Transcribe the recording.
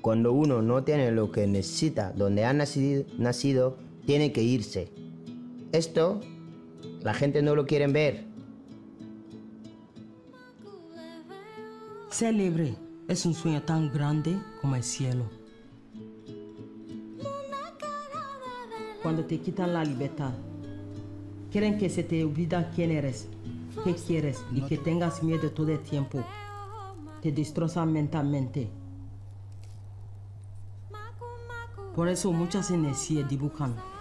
Cuando uno no tiene lo que necesita donde ha nacido, tiene que irse. Esto, la gente no lo quiere ver. Ser libre es un sueño tan grande como el cielo. Cuando te quitan la libertad, quieren que se te olvida quién eres, qué quieres y que tengas miedo todo el tiempo. Te destrozan mentalmente. Por eso muchas energías dibujan